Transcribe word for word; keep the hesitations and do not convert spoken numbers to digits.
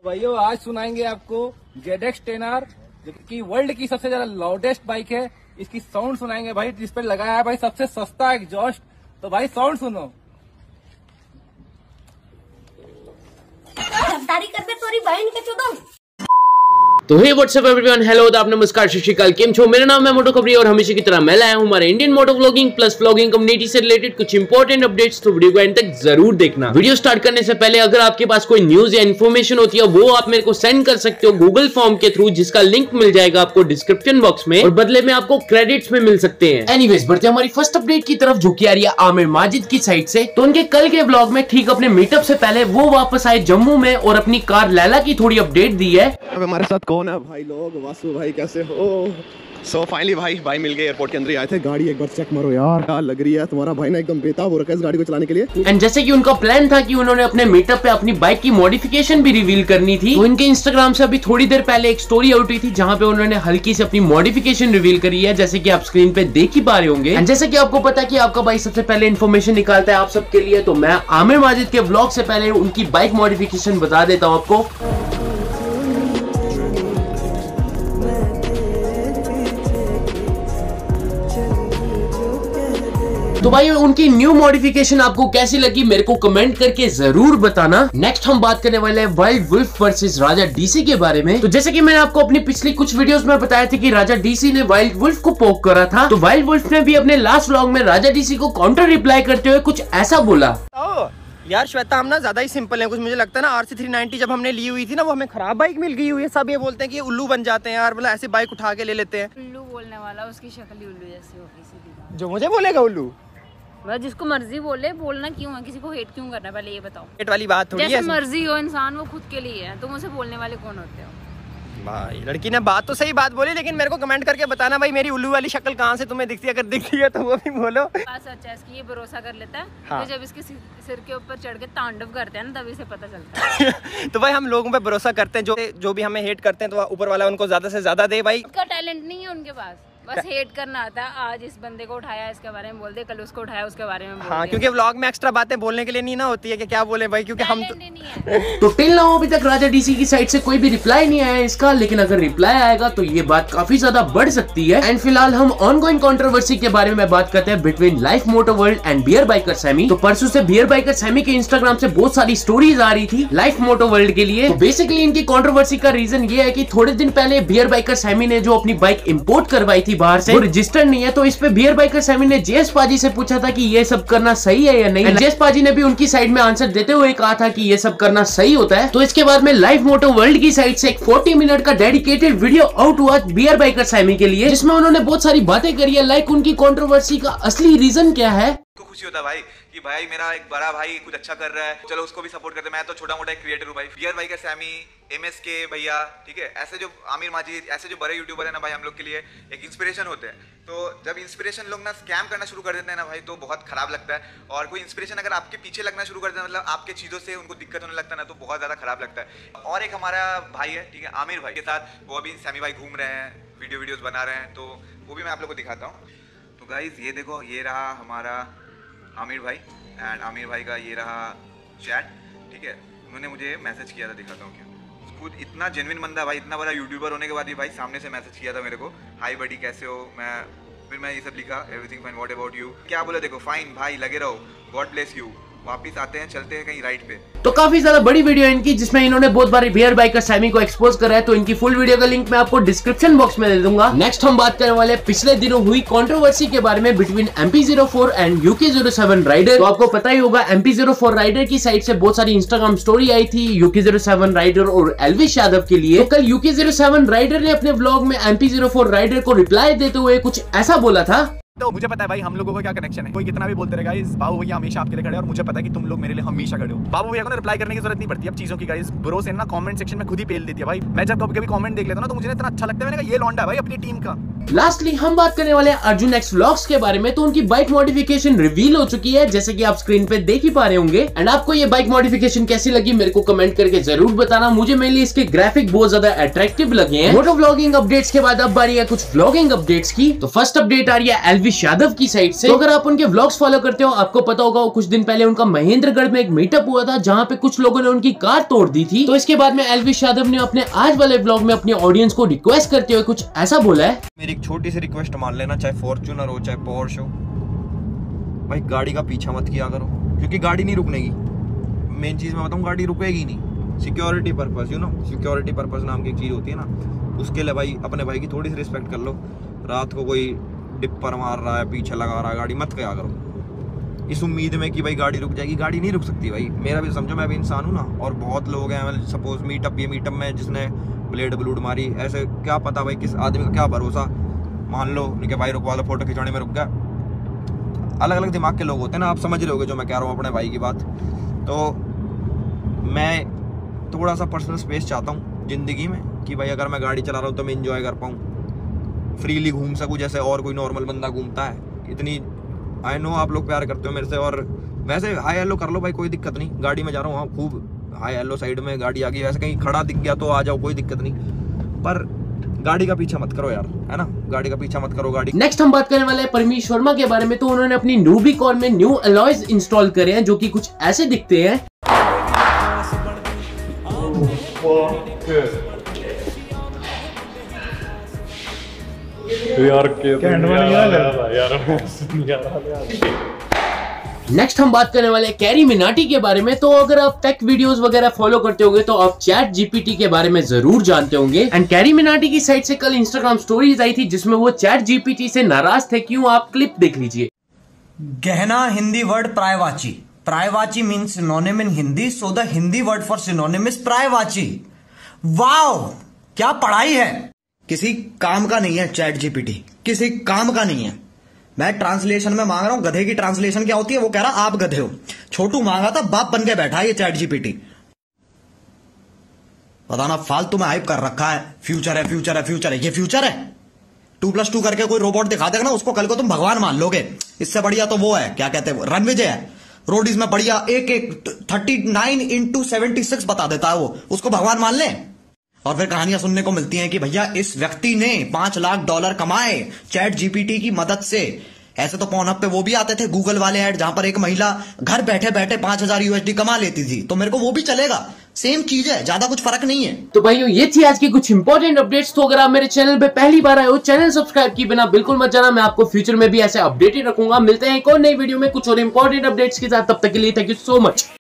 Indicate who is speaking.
Speaker 1: भाइयों आज सुनाएंगे आपको जेड एक्स टेन आर जो कि वर्ल्ड की सबसे ज्यादा लाउडेस्ट बाइक है। इसकी साउंड सुनाएंगे भाई, जिस पर लगाया है भाई सबसे सस्ता एग्जॉस्ट। तो भाई साउंड सुनो।
Speaker 2: तो हे व्हाट्सअप एवरीवन, हेलो आदाब, नमस्कार, सत श्री अकाल, केम छो। मेरा नाम है मोटो खबरी और हमेशा की तरह मैं लाया हूं हमारे Indian moto vlogging plus vlogging community से रिलेटेड कुछ इंपॉर्टेंट अपडेट्स। तो वीडियो को एंड तक जरूर देखना। वीडियो स्टार्ट करने से पहले अगर आपके पास कोई न्यूज या इन्फॉर्मेशन होती है वो आप मेरे को सेंड कर सकते हो गूगल फॉर्म के थ्रू, जिसका लिंक मिल जाएगा आपको डिस्क्रिप्शन बॉक्स में और बदले में आपको क्रेडिट्स में मिल सकते हैं। एनीवेज बढ़ते हमारी फर्स्ट अपडेट की तरफ, जो कि आ रही है आमिर माजिद की साइड से। तो उनके कल के व्लॉग में ठीक अपने मीटअप से पहले वो वापस आए जम्मू में और अपनी कार लैला की थोड़ी अपडेट दी है।
Speaker 3: अब हमारे साथ कौन है भाई लोग? वासु भाई कैसे हो? सो so, फाइनली भाई भाई मिल गए, एयरपोर्ट के अंदर ही आए थे। गाड़ी एक बार चेक मारो यार, क्या लग रही है। तुम्हारा भाई ना एकदम बेताब हो रखा है इस गाड़ी को चलाने के लिए।
Speaker 2: एंड जैसे कि उनका प्लान था कि उन्होंने अपने मीटअप पे अपनी बाइक की मॉडिफिकेशन भी रिवील करनी थी, तो इनके इंस्टाग्राम से अभी थोड़ी देर पहले एक स्टोरी आउट हुई थी जहां पे उन्होंने हल्की से अपनी मॉडिफिकेशन रिवील करी है, जैसे कि आप स्क्रीन पे देख ही पा रहे होंगे। एंड जैसे कि आपको पता है कि आपका भाई सबसे पहले इन्फॉर्मेशन निकालता है आप सबके लिए, तो मैं आमिर माजिद के व्लॉग से पहले उनकी बाइक मॉडिफिकेशन बता देता हूँ आपको। तो भाई उनकी न्यू मॉडिफिकेशन आपको कैसी लगी मेरे को कमेंट करके जरूर बताना। नेक्स्ट हम बात करने वाले हैं Wild Wolf versus Raja DC के बारे में। तो जैसे कि मैंने आपको अपनी पिछली कुछ वीडियोस में बताया था कि राजा डीसी ने वाइल्ड वुल्फ को पोक करा था, तो वाइल्ड वुल्फ ने भी अपने लास्ट व्लॉग में राजा डीसी को काउंटर रिप्लाई करते हुए कुछ ऐसा बोला।
Speaker 4: यार श्वेता, हम ना ज्यादा ही सिंपल है कुछ। मुझे लगता है ना आर सी थ्री नाइंटी जब हमने ली हुई थी ना, वो हमें खराब बाइक मिल गई हुई है। सब ये बोलते हैं कि ये उल्लू बन जाते हैं यार, मतलब ऐसी बाइक उठा के ले लेते हैं।
Speaker 5: उल्लू बोलने वाला उसकी शक्ल ही उल्लू जैसी होगी, सीधी।
Speaker 4: जो मुझे बोलेगा उल्लू,
Speaker 5: वह जिसको मर्जी बोले, बोलना क्यों है? किसी को हेट क्यों करना है? पहले ये बताओ।
Speaker 4: हेट वाली बात थोड़ी है।
Speaker 5: जैसे मर्जी हो इंसान, वो खुद के लिए है, तुम उसे बोलने वाले कौन होते हो?
Speaker 4: भाई लड़की ने बात तो सही बात बोली, लेकिन मेरे को कमेंट करके बताना भाई मेरी उल्लू वाली शक्ल कहाँ से तुम्हें दिखती है। अगर दिखती है तो वो भी बोलो।
Speaker 5: बात सच है इसकी, ये भरोसा कर लेता है। हाँ। तो जब इसके सिर के ऊपर चढ़ के तांडव करते हैं ना, तभी से पता चलता है।
Speaker 4: तो भाई हम लोगों पे भरोसा करते हैं, जो जो भी हमें हेट करते हैं तो ऊपर वाला उनको ज्यादा से ज्यादा दे। भाई
Speaker 5: का टैलेंट नहीं है उनके पास, बस हेट करना आता है। आज इस बंदे को उठाया इसके बारे में बोल दे, कल उसको उठाया उसके बारे में बोल दे।
Speaker 4: हाँ, क्योंकि व्लॉग में एक्स्ट्रा बातें बोलने के लिए नहीं ना होती है कि क्या बोले भाई, क्योंकि हम तो
Speaker 2: तो टिल नाउ अभी तक राजा डीसी की साइड से कोई भी रिप्लाई नहीं आया इसका, लेकिन अगर रिप्लाई आएगा तो ये बात काफी ज्यादा बढ़ सकती है। एंड फिलहाल हम ऑनगोइंग कंट्रोवर्सी के बारे में बात करते हैं between Life Moto World and Bear biker Sammy. तो परसों से बियर बाइकर सैमी के इंस्टाग्राम से बहुत सारी स्टोरीज आ रही थी लाइफ मोटो वर्ल्ड के लिए। तो बेसिकली इनकी कंट्रोवर्सी का रीजन ये है कि थोड़े दिन पहले बियर बाइकर सैमी ने जो अपनी बाइक इंपोर्ट करवाई थी बाहर से, वो नहीं है। तो इस पे बियर बाइकर सैमी ने जेएस पाजी से पूछा था कि ये सब करना सही है या नहीं। जेएस पाजी ने भी उनकी साइड में आंसर देते हुए कहा था कि ये सब करना सही होता है। तो इसके बाद में लाइफ मोटो वर्ल्ड की साइड से एक चालीस मिनट का डेडिकेटेड वीडियो आउट हुआ बियर बाइकर सैमी के लिए, जिसमें उन्होंने बहुत सारी बातें करी है, लाइक उनकी कंट्रोवर्सी का असली रीजन क्या है।
Speaker 6: को खुशी होता है भाई कि भाई मेरा एक बड़ा भाई कुछ अच्छा कर रहा है, चलो उसको भी सपोर्ट करते हैं। मैं तो छोटा मोटा एक क्रिएटर हूँ भाई। बियर बाइकर सैमी, एमएसके भैया, ठीक है, ऐसे जो आमिर माजिद, ऐसे जो बड़े यूट्यूबर है ना भाई, हम लोग के लिए एक इंस्पिरेशन होते हैं। तो जब इंस्पिरेशन लोग ना स्कैम करना शुरू कर देते हैं ना भाई, तो बहुत खराब लगता है। और कोई इंस्पिरेशन अगर आपके पीछे लगना शुरू कर देता है, मतलब आपके चीज़ों से उनको दिक्कत होने लगता है ना, तो बहुत ज़्यादा खराब लगता है। और एक हमारा भाई है, ठीक है, आमिर भाई के साथ, वो अभी सैमी भाई घूम रहे हैं, वीडियो वीडियोज़ बना रहे हैं, तो वो भी मैं आप लोग को दिखाता हूँ। तो गाइज ये देखो, ये रहा हमारा आमिर भाई एंड आमिर भाई का ये रहा चैट, ठीक है। उन्होंने मुझे मैसेज किया था, दिखाता हूँ क्या। खुद इतना जेन्युइन बंदा भाई, इतना बड़ा यूट्यूबर होने के बाद भी भाई सामने से मैसेज किया था मेरे को, हाय बडी कैसे हो। मैं फिर मैं ये सब लिखा, everything fine, what about you. क्या बोला देखो, फाइन भाई लगे रहो, गॉड ब्लेस यू। वापिस आते हैं, चलते हैं कहीं राइड पे।
Speaker 2: तो काफी ज्यादा बड़ी वीडियो है इनकी, जिसमें इन्होंने बहुत बार बियर बाइकर सैमी को एक्सपोज करा है। तो इनकी फुल वीडियो का लिंक मैं आपको डिस्क्रिप्शन बॉक्स में दे दूंगा। नेक्स्ट हम बात करने वाले पिछले दिनों हुई कंट्रोवर्सी के बारे में between M P zero four and U K zero seven rider. तो आपको पता ही होगा M P zero four rider की साइड से बहुत सारी इंस्टाग्राम स्टोरी आई थी you K zero seven rider और एल्विश यादव के लिए। तो कल you K zero seven rider ने अपने व्लॉग में M P zero four rider को रिप्लाई देते हुए कुछ ऐसा बोला था।
Speaker 3: तो मुझे पता है भाई हम लोगों का क्या कनेक्शन है, कोई कितना भी बोलते रहेगा, इस बाबू भैया हमेशा आपके लिए खड़े हैं और मुझे पता है कि तुम लोग मेरे लिए हमेशा खड़े हो। बाबू भैया को ना रिप्लाई करने की जरूरत नहीं पड़ती अब चीजों की, गाइस ब्रो से ना कमेंट सेक्शन में खुद ही पेल देती है भाई। मैं जब कभी कभी कमेंट देख लेता हूं ना, तो मुझे इतना अच्छा लगता है, मैंने कहा ये लौंडा है भाई अपनी टीम का,
Speaker 2: लास्टली हम बात करने वाले हैं अर्जुन एक्स व्लॉग्स के बारे में। तो उनकी बाइक मॉडिफिकेशन रिवील हो चुकी है, जैसे कि आप स्क्रीन पे देख ही पा रहे होंगे। एंड आपको ये बाइक मॉडिफिकेशन कैसी लगी मेरे को कमेंट करके जरूर बताना। मुझे मेनली इसके ग्राफिक बहुत ज्यादा अट्रैक्टिव लगे हैं। मोटो व्लॉगिंग अपडेट्स के बाद अब बारी है कुछ व्लॉगिंग अपडेट्स की। तो फर्स्ट अपडेट आ रही है एल्विश यादव की साइड से। तो अगर आप उनके व्लॉग्स फॉलो करते हो आपको पता होगा कुछ दिन पहले उनका महेंद्रगढ़ में एक मीटअप हुआ था जहाँ पे कुछ लोगों ने उनकी कार तोड़ दी थी। तो इसके बाद में एल्विश यादव ने अपने आज वाले व्लॉग में अपनी ऑडियंस को रिक्वेस्ट करते हुए कुछ ऐसा बोला है।
Speaker 7: मेरी एक छोटी सी रिक्वेस्ट मान लेना, चाहे फॉर्च्यूनर हो चाहे पोर्श हो, भाई गाड़ी का पीछा मत किया करो क्योंकि गाड़ी नहीं रुकनेगी। मेन चीज मैं बताऊं, गाड़ी रुकेगी नहीं। Security purpose, you know security purpose नाम की एक चीज होती है ना, उसके लिए भाई अपने भाई की थोड़ी सी रिस्पेक्ट कर लो। रात को कोई डिप्पर मार रहा है, पीछे लगा रहा है, गाड़ी मत किया करो इस उम्मीद में कि भाई गाड़ी रुक जाएगी। गाड़ी नहीं रुक सकती भाई। मेरा भी समझो, मैं भी इंसान हूँ ना, और बहुत लोग हैं सपोज मीटअप ये मीटअप में जिसने ब्लेड ब्लूड मारी, ऐसे क्या पता भाई किस आदमी का क्या भरोसा। मान लो कि भाई रुकवा लो, फोटो खिंचाने में रुक गया। अलग अलग दिमाग के लोग होते हैं ना, आप समझ रहे होगे जो मैं कह रहा हूँ अपने भाई की बात। तो मैं थोड़ा सा पर्सनल स्पेस चाहता हूँ ज़िंदगी में कि भाई अगर मैं गाड़ी चला रहा हूँ तो मैं इंजॉय कर पाऊँ, फ्रीली घूम सकूँ जैसे और कोई नॉर्मल बंदा घूमता है। इतनी आई नो आप लोग प्यार करते हो मेरे से, और वैसे हाई हेलो कर लो भाई, कोई दिक्कत नहीं। गाड़ी में जा रहा हूँ, हाँ खूब हाई हेलो, साइड में गाड़ी आ गई, वैसे कहीं खड़ा दिख गया तो आ जाओ, कोई दिक्कत नहीं। पर गाड़ी का पीछा मत करो यार, है ना, गाड़ी का पीछा मत करो गाड़ी।
Speaker 2: नेक्स्ट हम बात करने वाले हैं परमीश वर्मा के बारे में। तो उन्होंने अपनी न्यूबिकॉन में न्यू अलॉयज इंस्टॉल करे हैं जो कि कुछ ऐसे दिखते हैं। नेक्स्ट हम बात करने वाले हैं कैरी मिनाटी के बारे में। तो अगर आप टेक वीडियोस वगैरह फॉलो करते होंगे तो आप चैट जीपीटी के बारे में जरूर जानते होंगे। एंड कैरी मिनाटी की साइड से कल इंस्टाग्राम स्टोरीज आई थी जिसमें वो चैट जीपीटी से नाराज थे। क्यों, आप क्लिप देख लीजिए।
Speaker 8: गहना हिंदी वर्ड प्रायवाची। प्रायवाची means synonym in Hindi, so the Hindi word for synonym is प्रायवाची। वाओ, क्या पढ़ाई है। किसी काम का नहीं है चैट जीपीटी, किसी काम का नहीं है। मैं ट्रांसलेशन में मांग रहा हूं, गधे की ट्रांसलेशन क्या होती है, वो कह रहा आप गधे हो। छोटू मांगा था, बाप बन के बैठा है ये चैट जीपीटी। पता ना फालतू में हाइप कर रखा है, फ्यूचर है फ्यूचर है फ्यूचर है। ये फ्यूचर है? टू प्लस टू करके कोई रोबोट दिखा देगा ना, उसको कल को तुम भगवान मान लोगे। इससे बढ़िया तो वो है, क्या कहते हैं, रणविजय है। रोडीज में बढ़िया एक एक thirty nine into seventy six बता देता है वो, उसको भगवान मान ले। और फिर कहानियां सुनने को मिलती हैं कि भैया इस व्यक्ति ने पांच लाख डॉलर कमाए चैट जीपीटी की मदद से। ऐसे तो पॉनअप पे वो भी आते थे गूगल वाले ऐड, जहां पर एक महिला घर बैठे बैठे पांच हजार यूएसडी कमा लेती थी, तो मेरे को वो भी चलेगा। सेम चीज है, ज्यादा कुछ फर्क नहीं है।
Speaker 2: तो भाइयों ये थी आज की कुछ इंपॉर्टेंट अपडेट्स। तो अगर आप मेरे चैनल पे पहली बार आए हो, चैनल सब्सक्राइब किए बिना बिल्कुल मत जाना। मैं आपको फ्यूचर में भी ऐसे अपडेटेड रखूंगा। मिलते हैं एक और नई वीडियो में कुछ और इंपॉर्टेंट अपडेट्स के साथ, तब तक के लिए थैंक यू सो मच।